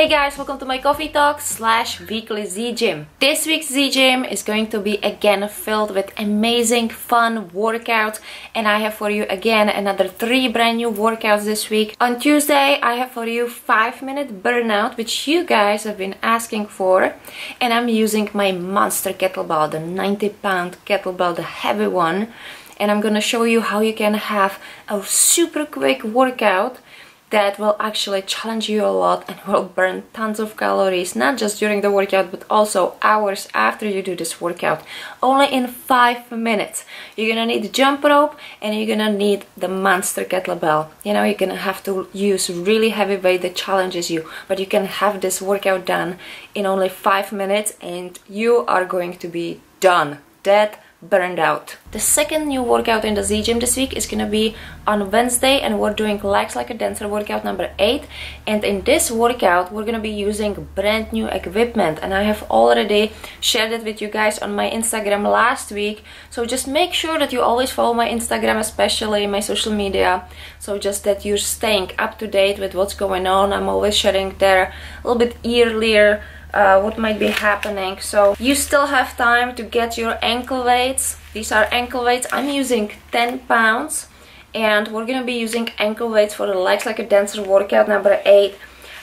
Hey guys, welcome to my coffee talk / weekly Z Gym. This week's Z Gym is going to be again filled with amazing fun workouts, and I have for you again another 3 brand new workouts this week. On Tuesday I have for you 5-minute burnout, which you guys have been asking for, and I'm using my monster kettlebell, the 90-pound kettlebell, the heavy one, and I'm gonna show you how you can have a super quick workout that will actually challenge you a lot and will burn tons of calories, not just during the workout but also hours after you do this workout, only in 5 minutes. You're gonna need the jump rope and you're gonna need the monster kettlebell. You know, you're gonna have to use really heavy weight that challenges you, but you can have this workout done in only 5 minutes and you are going to be done, dead, burned out. The second new workout in the Z Gym this week is gonna be on Wednesday, and we're doing legs like a dancer workout number 8, and in this workout we're gonna be using brand new equipment, and I have already shared it with you guys on my Instagram last week, so just make sure that you always follow my Instagram, especially my social media, so just that you're staying up to date with what's going on. I'm always sharing there a little bit earlier what might be happening, so you still have time to get your ankle weights. These are ankle weights. I'm using 10 pounds, and we're gonna be using ankle weights for the legs like a dancer workout number 8,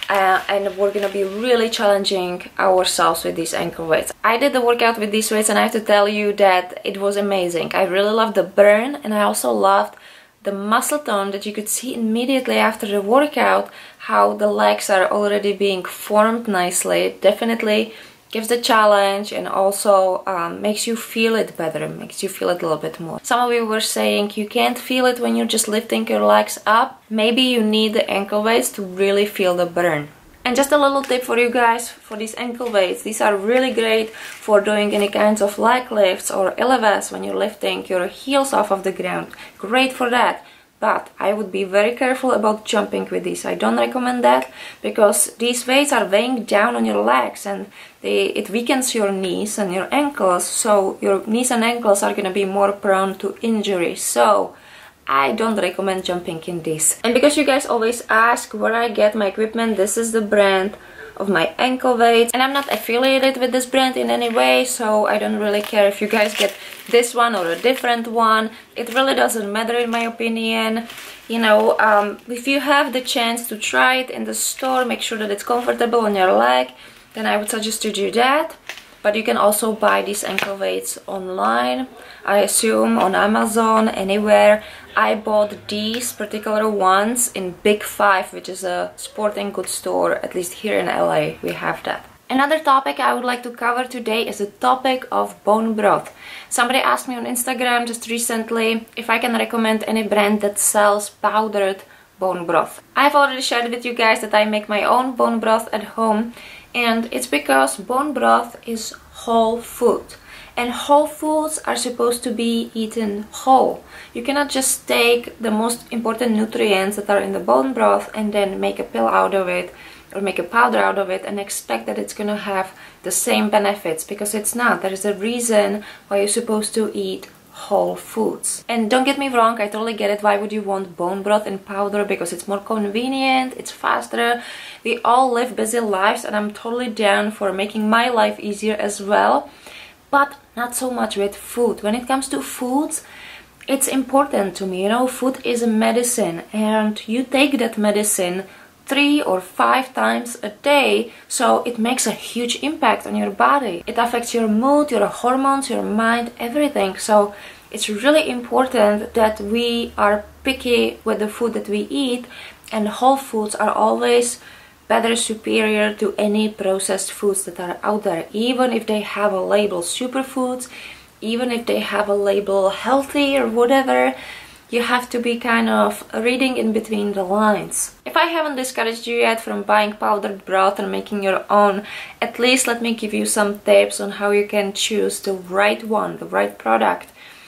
and we're gonna be really challenging ourselves with these ankle weights. I did the workout with these weights and I have to tell you that it was amazing. I really loved the burn, and I also loved the muscle tone that you could see immediately after the workout, how the legs are already being formed nicely. It definitely gives the challenge and also makes you feel it better, makes you feel it a little bit more. Some of you were saying you can't feel it when you're just lifting your legs up. Maybe you need the ankle weights to really feel the burn. And just a little tip for you guys for these ankle weights. These are really great for doing any kinds of leg lifts or elevations when you're lifting your heels off of the ground. Great for that. But I would be very careful about jumping with these. I don't recommend that because these weights are weighing down on your legs, and it weakens your knees and your ankles. So your knees and ankles are going to be more prone to injury. So I don't recommend jumping in this. And because you guys always ask where I get my equipment, this is the brand of my ankle weights, and I'm not affiliated with this brand in any way, so I don't really care if you guys get this one or a different one. It really doesn't matter in my opinion. You know, if you have the chance to try it in the store, make sure that it's comfortable on your leg, then I would suggest you do that. But you can also buy these ankle weights online, I assume on Amazon, anywhere. I bought these particular ones in Big 5, which is a sporting goods store, at least here in LA we have that. Another topic I would like to cover today is the topic of bone broth. Somebody asked me on Instagram just recently if I can recommend any brand that sells powdered bone broth. I've already shared with you guys that I make my own bone broth at home, and it's because bone broth is whole food. And whole foods are supposed to be eaten whole. You cannot just take the most important nutrients that are in the bone broth and then make a pill out of it or make a powder out of it and expect that it's gonna have the same benefits, because it's not. There is a reason why you're supposed to eat whole foods. And don't get me wrong, I totally get it. Why would you want bone broth in powder? Because it's more convenient, it's faster. We all live busy lives, and I'm totally down for making my life easier as well. But not so much with food. When it comes to foods, it's important to me. You know, food is a medicine, and you take that medicine 3 or 5 times a day, so it makes a huge impact on your body. It affects your mood, your hormones, your mind, everything. So it's really important that we are picky with the food that we eat, and whole foods are always better, superior to any processed foods that are out there, even if they have a label superfoods, even if they have a label healthy or whatever. You have to be kind of reading in between the lines. If I haven't discouraged you yet from buying powdered broth and making your own, at least let me give you some tips on how you can choose the right one, the right product.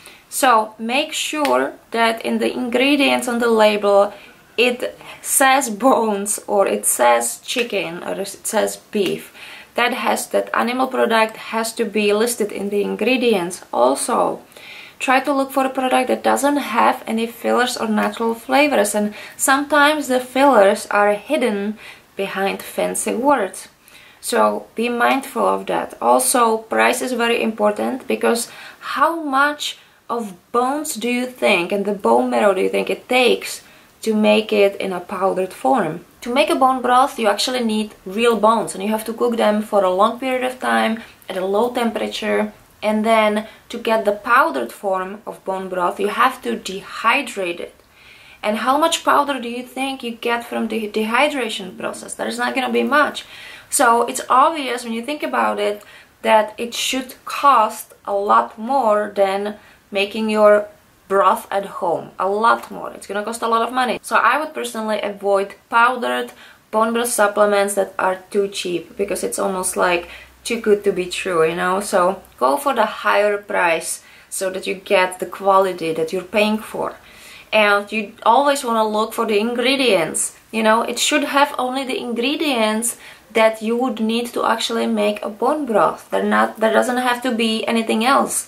So make sure that in the ingredients on the label it says bones, or it says chicken, or it says beef. That animal product has to be listed in the ingredients. Also, try to look for a product that doesn't have any fillers or natural flavors, and sometimes the fillers are hidden behind fancy words. So be mindful of that. Also, price is very important, because how much of bones do you think and the bone marrow do you think it takes to make it in a powdered form? To make a bone broth, you actually need real bones, and you have to cook them for a long period of time at a low temperature. And then to get the powdered form of bone broth, you have to dehydrate it. And how much powder do you think you get from the dehydration process? There's not going to be much. So it's obvious when you think about it that it should cost a lot more than making your broth at home. A lot more. It's gonna cost a lot of money. So I would personally avoid powdered bone broth supplements that are too cheap, because it's almost like too good to be true, you know. So go for the higher price so that you get the quality that you're paying for. And you always want to look for the ingredients. You know, it should have only the ingredients that you would need to actually make a bone broth. There doesn't have to be anything else.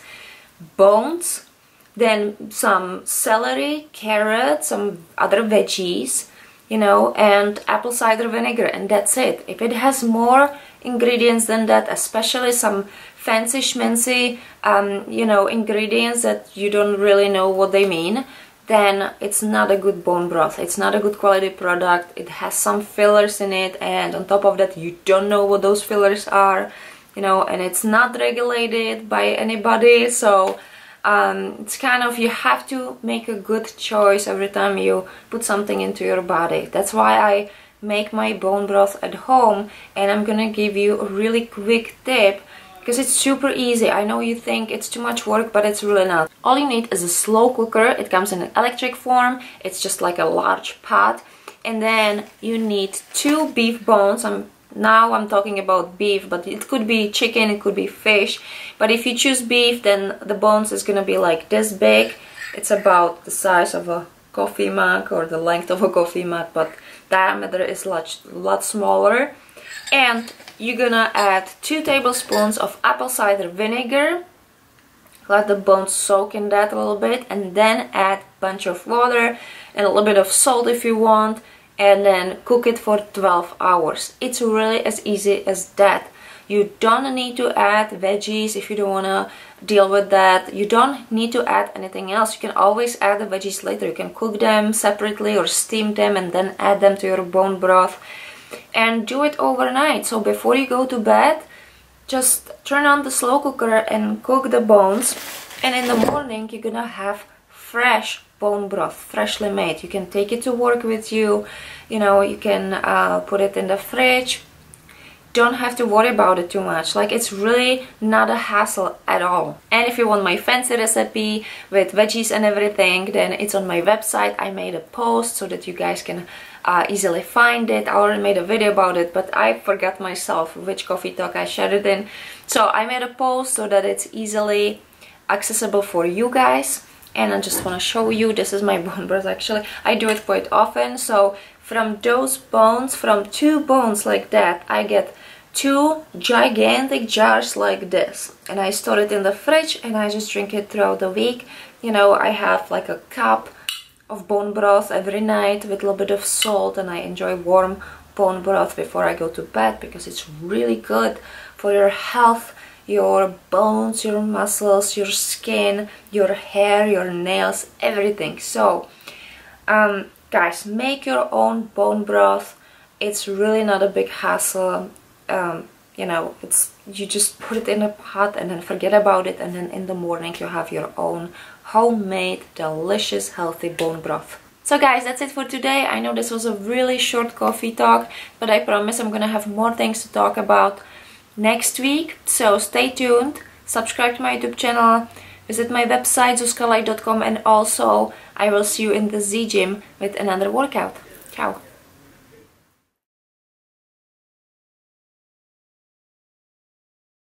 Bones, then some celery, carrots, some other veggies, you know, and apple cider vinegar, and that's it. If it has more ingredients than that, especially some fancy schmancy, you know, ingredients that you don't really know what they mean, then it's not a good bone broth. It's not a good quality product. It has some fillers in it, and on top of that you don't know what those fillers are, you know, and it's not regulated by anybody. So it's kind of, you have to make a good choice every time you put something into your body. That's why I make my bone broth at home, and I'm gonna give you a really quick tip, because it's super easy. I know you think it's too much work, but it's really not. All you need is a slow cooker. It comes in an electric form. It's just like a large pot. And then you need 2 beef bones. Now I'm talking about beef, but it could be chicken, it could be fish. But if you choose beef, then the bones is gonna be like this big. It's about the size of a coffee mug, or the length of a coffee mug, but diameter is a lot smaller. And you're gonna add 2 tablespoons of apple cider vinegar. Let the bones soak in that a little bit, and then add a bunch of water and a little bit of salt if you want, and then cook it for 12 hours. It's really as easy as that. You don't need to add veggies if you don't want to deal with that. You don't need to add anything else. You can always add the veggies later. You can cook them separately or steam them and then add them to your bone broth. And do it overnight. So before you go to bed, just turn on the slow cooker and cook the bones. And in the morning, you're gonna have fresh bone broth, freshly made. You can take it to work with you. You know, you can put it in the fridge. Don't have to worry about it too much. Like, it's really not a hassle at all. And if you want my fancy recipe with veggies and everything, then it's on my website. I made a post so that you guys can easily find it. I already made a video about it, but I forgot myself which coffee talk I shared it in. So I made a post so that it's easily accessible for you guys. And I just want to show you, this is my bone broth actually. I do it quite often. So from those bones, from 2 bones like that, I get 2 gigantic jars like this, and I store it in the fridge, and I just drink it throughout the week. You know, I have like a cup of bone broth every night with a little bit of salt, and I enjoy warm bone broth before I go to bed, because it's really good for your health, your bones, your muscles, your skin, your hair, your nails, everything. So guys, make your own bone broth. It's really not a big hassle. You know, you just put it in a pot and then forget about it, and then in the morning you have your own homemade, delicious, healthy bone broth. So guys, that's it for today. I know this was a really short coffee talk, but I promise I'm gonna have more things to talk about next week. So stay tuned, subscribe to my YouTube channel, visit my website zuzkalike.com, and also I will see you in the Z Gym with another workout. Ciao!